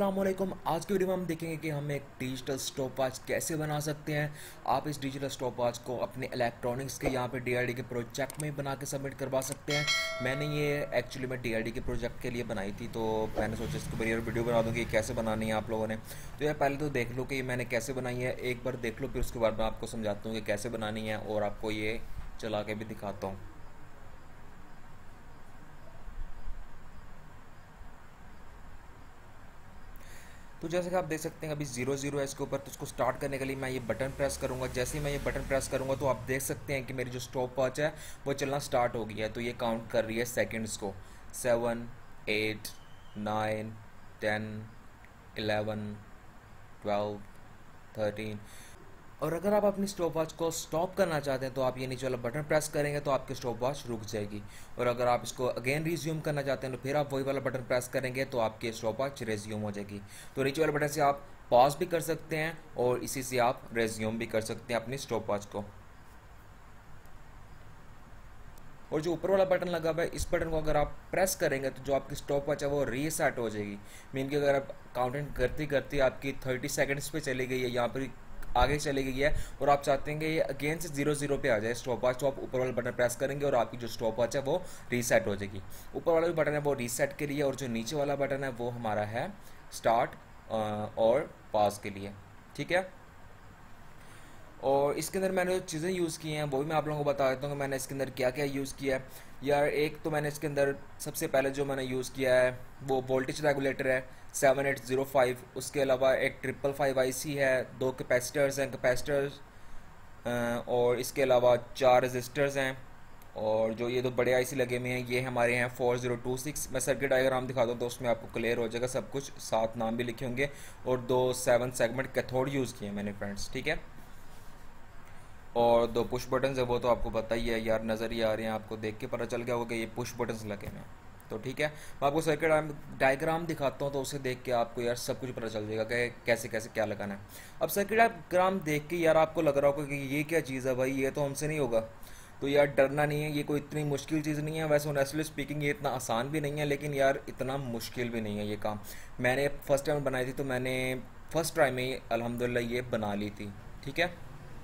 अस्सलाम वालेकुम। आज की वीडियो में हम देखेंगे कि हम एक डिजिटल स्टॉप वॉच कैसे बना सकते हैं। आप इस डिजिटल स्टॉप वॉच को अपने इलेक्ट्रॉनिक्स के यहाँ पे डीआरडी के प्रोजेक्ट में बना के सबमिट करवा सकते हैं। मैंने ये एक्चुअली मैं डीआरडी के प्रोजेक्ट के लिए बनाई थी, तो मैंने सोचा इसके ऊपर वीडियो बना दूँ कि कैसे बनानी है आप लोगों ने। तो यार पहले तो देख लो कि मैंने कैसे बनाई है, एक बार देख लो, फिर उसके बाद मैं आपको समझाता हूँ कि कैसे बनानी है और आपको ये चला के भी दिखाता हूँ। तो जैसे कि आप देख सकते हैं अभी 0 है इसके ऊपर, तो उसको स्टार्ट करने के लिए मैं ये बटन प्रेस करूंगा। जैसे ही मैं ये बटन प्रेस करूंगा तो आप देख सकते हैं कि मेरी जो स्टॉप वॉच है वो चलना स्टार्ट हो गया है। तो ये काउंट कर रही है सेकंड्स को, 7, 8, 9, 10, 11, 12, 13। और अगर आप अपनी स्टॉप वॉच को स्टॉप करना चाहते हैं तो आप ये नीचे वाला बटन प्रेस करेंगे तो आपकी स्टॉप वॉच रुक जाएगी। और अगर आप इसको अगेन रिज्यूम करना चाहते हैं तो फिर आप वही वाला बटन प्रेस करेंगे तो आपकी स्टॉप वॉच रिज्यूम हो जाएगी। तो नीचे वाले बटन से आप पॉज भी कर सकते हैं और इसी से आप रिज्यूम भी कर सकते हैं अपनी स्टॉप वॉच को। और जो ऊपर वाला बटन लगा हुआ है, इस बटन को अगर आप प्रेस करेंगे तो जो आपकी स्टॉप वॉच है वो रीसेट हो जाएगी। मीन कि अगर आप काउंटिंग करते करते आपकी 30 सेकंड्स पे चली गई है, यहाँ पर आगे चली गई है और आप चाहते हैं कि ये अगेन से 0 पे आ जाए स्टॉप वॉच, तो आप ऊपर वाला बटन प्रेस करेंगे और आपकी जो स्टॉप वॉच है वो रीसेट हो जाएगी। ऊपर वाला जो बटन है वो रीसेट के लिए और जो नीचे वाला बटन है वो हमारा है स्टार्ट और पॉज के लिए। ठीक है। और इसके अंदर मैंने जो चीज़ें यूज़ की हैं वो भी मैं आप लोगों को बता देता हूँ कि मैंने इसके अंदर क्या क्या यूज़ किया है। यार एक तो मैंने इसके अंदर सबसे पहले जो मैंने यूज़ किया है वो वोल्टेज रेगुलेटर है 7805। उसके अलावा एक 555 IC है, 2 कैपेसिटर्स हैं और इसके अलावा 4 रजिस्टर्स हैं। और जो ये दो बड़े IC लगे हुए हैं ये हमारे हैं 4026। मैं सर्किट डायग्राम दिखा दूँ तो उसमें आपको क्लियर हो जाएगा सब कुछ, साथ नाम भी लिखे होंगे। और 2 7 सेगमेंट कैथोड यूज़ किए हैं मैंने फ्रेंड्स। ठीक है। और 2 पुश बटन्स है वो तो आपको पता ही है यार, नज़र ही आ रहे हैं, आपको देख के पता चल गया होगा कि ये पुश बटन्स लगे हुए हैं। तो ठीक है, मैं आपको सर्किट डायग्राम दिखाता हूँ तो उसे देख के आपको यार सब कुछ पता चल जाएगा कि कैसे कैसे क्या लगाना है। अब सर्किट डायग्राम देख के यार आपको लग रहा होगा कि ये क्या चीज़ है भाई, ये तो हमसे नहीं होगा। तो यार डरना नहीं है, ये कोई इतनी मुश्किल चीज़ नहीं है। वैसे ऑनेस्टली स्पीकिंग ये इतना आसान भी नहीं है, लेकिन यार इतना मुश्किल भी नहीं है ये काम। मैंने फर्स्ट टाइम बनाई थी तो मैंने फर्स्ट टाइम में अल्हम्दुलिल्लाह ये बना ली थी। ठीक है।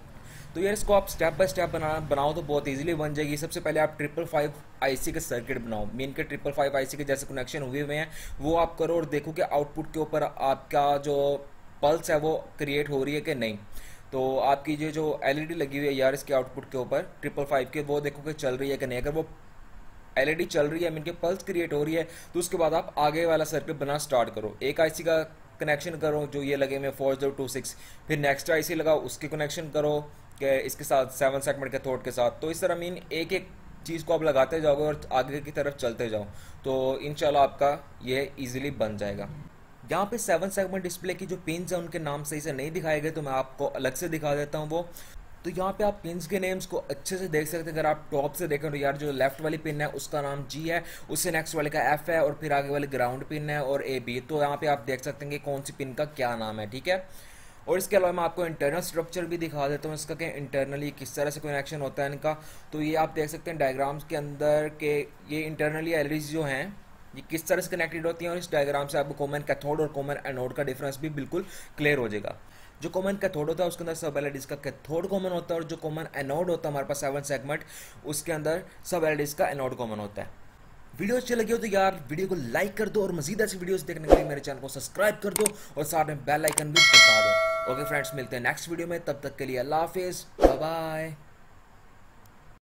तो यार इसको आप स्टेप बाय स्टेप बनाओ तो बहुत इजीली बन जाएगी। सबसे पहले आप 555 IC के सर्किट बनाओ। मेन के 555 IC के जैसे कनेक्शन हुए हुए हैं वो आप करो और देखो कि आउटपुट के ऊपर आपका जो पल्स है वो क्रिएट हो रही है कि नहीं। तो आपकी जो LED लगी हुई है यार इसके आउटपुट के ऊपर 555 के, वो देखो कि चल रही है कि नहीं। अगर वो LED चल रही है, मीन के पल्स क्रिएट हो रही है, तो उसके बाद आप आगे वाला सर्किट बनाना स्टार्ट करो। एक IC का कनेक्शन करो जो ये लगे हुए 4026, फिर नेक्स्ट IC लगाओ उसके कनेक्शन करो कि इसके साथ 7 सेगमेंट के थोट के साथ। तो इस तरह मीन एक एक चीज़ को आप लगाते जाओगे और आगे की तरफ चलते जाओ तो इंशाल्लाह आपका ये इजीली बन जाएगा। यहाँ पे 7 सेगमेंट डिस्प्ले की जो पिन्स हैं उनके नाम सही से नहीं दिखाए गए, तो मैं आपको अलग से दिखा देता हूँ वो। तो यहाँ पे आप पिन्स के नेम्स को अच्छे से देख सकते हैं। अगर आप टॉप से देखें तो यार जो लेफ्ट वाली पिन है उसका नाम G है, उससे नेक्स्ट वाले का F है और फिर आगे वाले ग्राउंड पिन है और AB। तो यहाँ पे आप देख सकते हैं कि कौन सी पिन का क्या नाम है। ठीक है। और इसके अलावा मैं आपको इंटरनल स्ट्रक्चर भी दिखा देता हूँ इसका कि इंटरनली किस तरह से कनेक्शन होता है इनका। तो ये आप देख सकते हैं डायग्राम्स के अंदर के ये इंटरनली LEDs जो हैं ये किस तरह से कनेक्टेड होती हैं। और इस डायग्राम से आपको कॉमन कैथोड और कॉमन एनोड का डिफरेंस भी बिल्कुल क्लियर हो जाएगा। जो कॉमन कैथोड होता है उसके अंदर सब LEDs का कैथोड कॉमन होता है और जो कॉमन एनोड होता है हमारे पास 7 सेगमेंट, उसके अंदर सब LEDs का एनोड कॉमन होता है। वीडियो अच्छी लगी हो तो यार वीडियो को लाइक कर दो और मजीद ऐसी वीडियोस देखने के लिए मेरे चैनल को सब्सक्राइब कर दो और साथ में बेल आइकन भी दबा दो। ओके फ्रेंड्स, मिलते हैं नेक्स्ट वीडियो में, तब तक के लिए अल्लाह हाफिज़, बाय बाय।